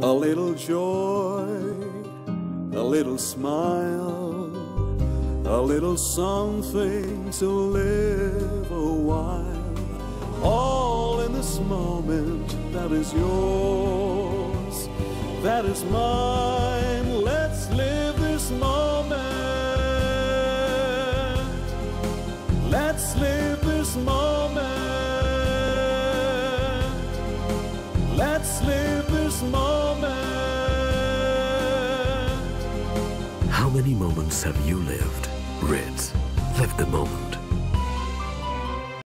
A little joy, a little smile, a little something to live a while, all in this moment that is yours, that is mine. Let's live this moment. Let's live this moment. Let's live this moment. How many moments have you lived? Ritz, live the moment.